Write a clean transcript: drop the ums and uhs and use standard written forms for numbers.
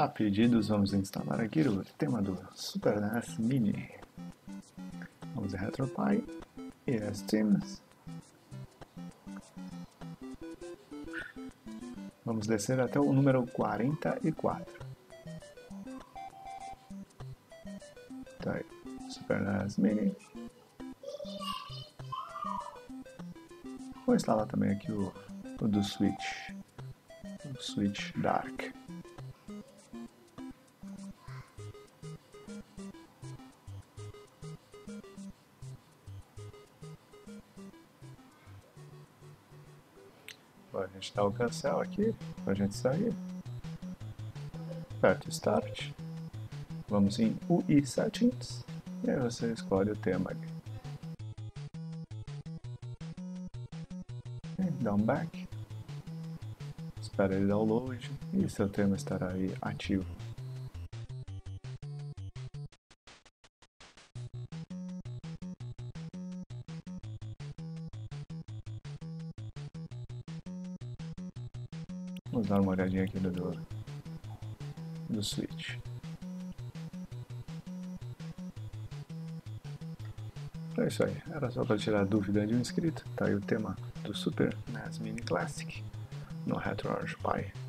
A pedidos, vamos instalar aqui o tema do Super NES Mini. Vamos em RetrorangePi e Snes. Vamos descer até o número 44. Tá aí, Super NES Mini. Vou instalar também aqui o do Switch, o Switch Dark. Agora a gente dá o cancel aqui para a gente sair. Aperta o Start. Vamos em UI Settings e aí você escolhe o tema aqui. Dá um back. Espera ele download e seu tema estará aí ativo. Vamos dar uma olhadinha aqui do Switch. É isso aí, era só para tirar a dúvida de um inscrito. Tá aí o tema do Super NES Mini Classic no RetrorangePi.